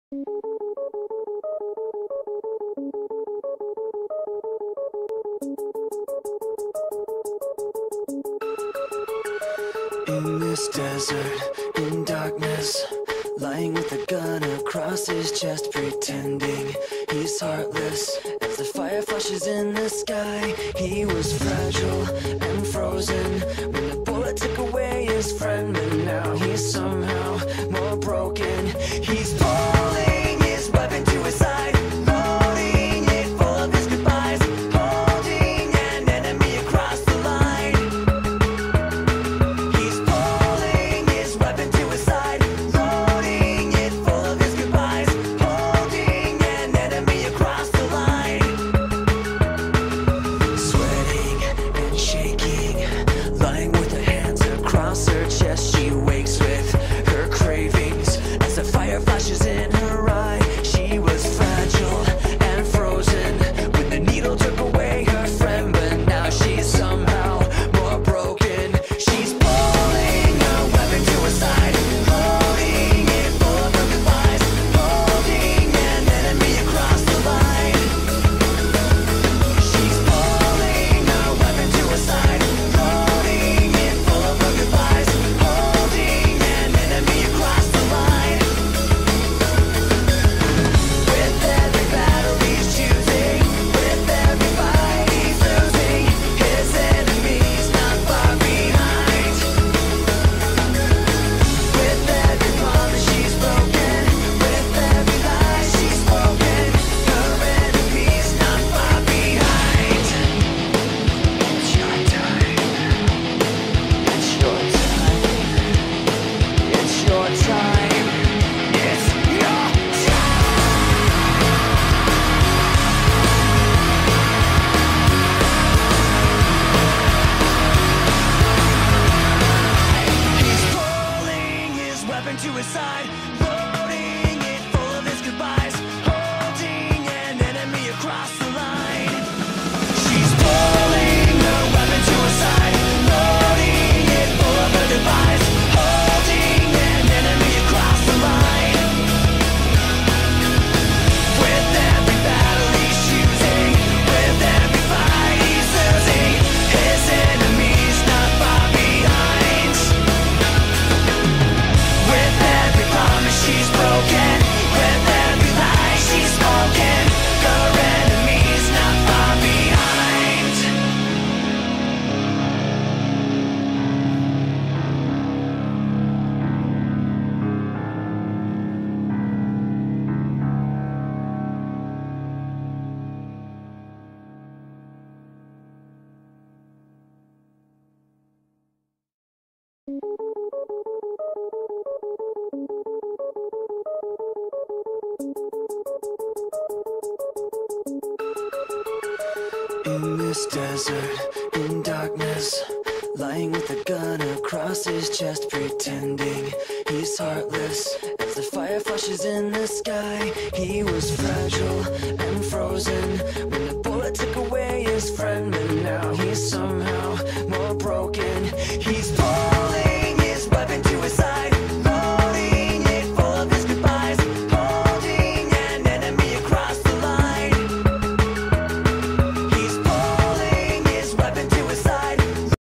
In this desert, in darkness, lying with a gun across his chest, pretending he's heartless. As the fire flashes in the sky, he was fragile and frozen when the bullet took away his friend. But now he's somehow more broken. He's pulling his weapon to his side, loading it full of his goodbyes, holding an enemy across the line. He's pulling his weapon to his side, loading it full of his goodbyes, holding an enemy across the line. Sweating and shaking, lying with her hands across her chest, she wakes with her cravings as the fire flashes in her eye. She was fragile and frozen when the needle took away her friend, but now she's somehow more broken. She's pulling her weapon to her side, loading it full of her goodbyes, holding an enemy across the line. She's pulling her weapon to her side, loading it full of her goodbyes, holding an enemy across the line. With every battle he's choosing, with every fight he's losing, his enemies not far behind. With every promise she's broken, with every lie she's spoken, her enemies not far behind. It's your time. It's your time. It's your time. It's your time. He's pulling his weapon to his side, loading it full of his goodbyes, holding an enemy across the line. She's pulling her weapon to her side, loading it full of her goodbyes, holding an enemy across the line. With every battle he's choosing, with every fight he's losing, his enemies not far behind. With every promise she's broken, with every lie she's spoken, her enemies not far behind. In this desert, in darkness, lying with a gun across his chest, pretending he's heartless. As the fire flashes in the sky, he was fragile and frozen when the bullet took away his friend. But now he's somehow more broken. He's